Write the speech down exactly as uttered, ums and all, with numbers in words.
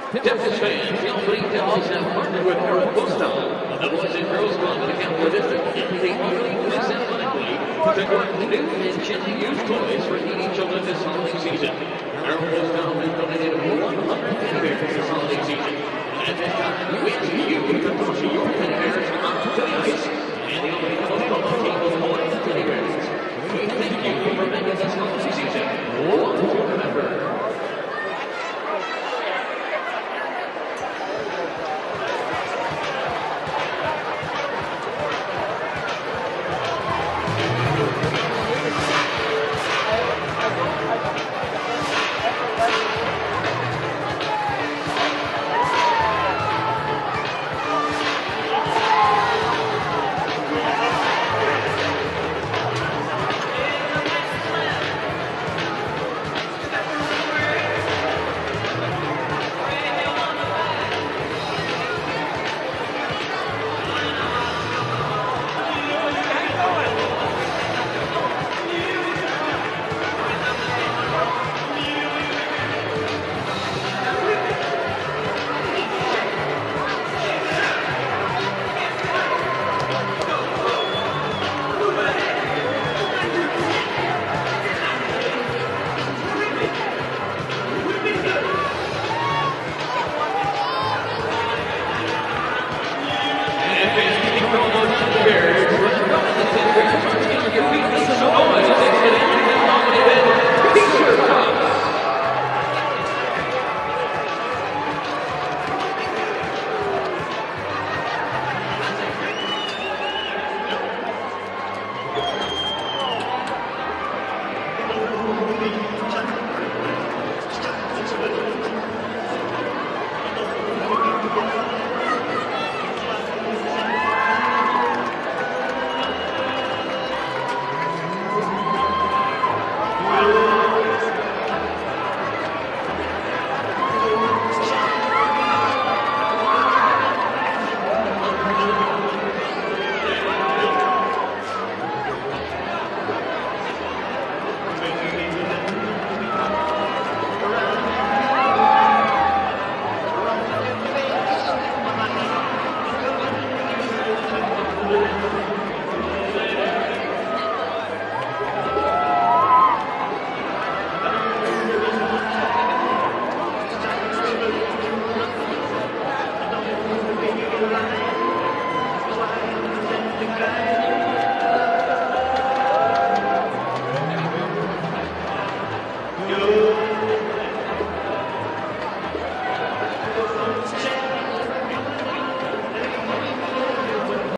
Tempest fans, the Albany Devils have partnered with Eric Postal, the Boys and Girls Club of the Capital District, and the Albany Police Athletic League to collect new and chilly used toys for needy children this holiday season. Eric Postal